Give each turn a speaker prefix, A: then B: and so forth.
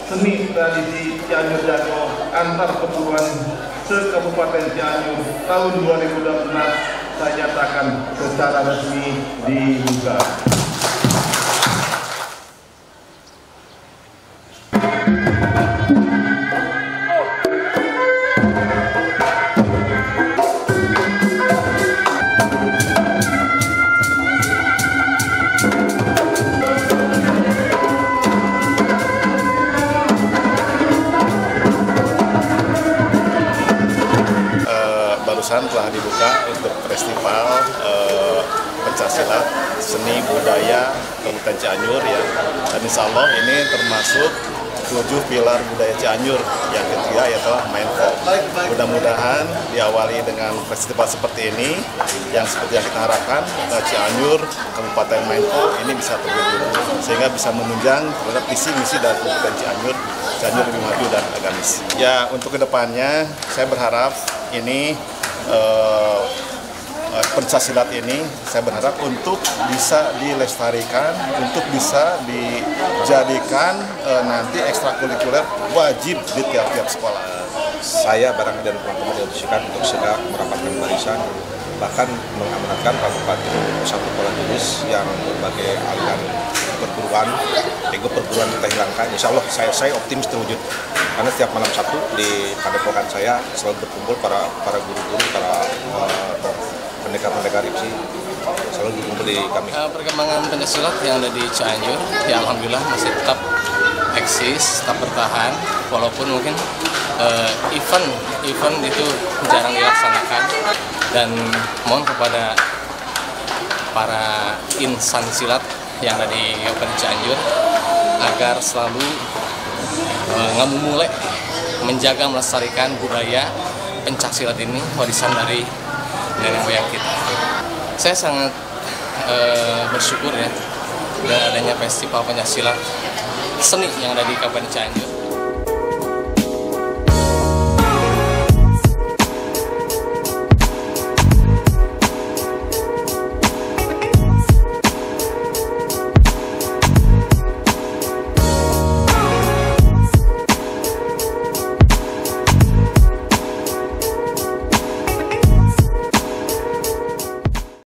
A: seni tradisi Cianjur Jano antar perguruan se-Kabupaten Cianjur tahun 2012 saya nyatakan secara resmi dibuka.
B: Barusan telah dibuka untuk festival pencaksilat seni budaya Kabupaten Cianjur ya, dan insya Allah ini termasuk 7 pilar budaya Cianjur. Yang ketiga yaitu main folk. Mudah-mudahan diawali dengan festival seperti ini yang seperti yang kita harapkan Cianjur Kabupaten main folk ini bisa terwujud sehingga bisa menunjang terhadap visi misi dari Kabupaten Cianjur lebih maju dan agamis. Ya, untuk kedepannya saya berharap ini pencaksilat ini saya berharap untuk bisa dilestarikan, untuk bisa dijadikan nanti ekstrakurikuler wajib di tiap-tiap sekolah.
C: Saya barangkali dan teman-teman diusulkan untuk segera merapatkan barisan, bahkan mengamanatkan kabupaten satu pola jenis yang berbagai aliran perguruan, perguruan kita hilangkan. Insya Allah saya optimis terwujud. Karena setiap malam Sabtu di padepokan saya selalu berkumpul para guru-guru, para pendekar-pendekar IPSI selalu berkumpul di kami.
D: Perkembangan pencaksilat yang ada di Cianjur, ya alhamdulillah masih tetap eksis, tetap bertahan, walaupun mungkin event itu jarang dilaksanakan, dan mohon kepada para insan silat yang ada di Kabupaten Cianjur agar selalu mulai menjaga melestarikan budaya pencaksilat ini, warisan dari nenek moyang kita. Saya sangat bersyukur ya dengan adanya festival pencaksilat seni yang ada di Kabupaten Cianjur.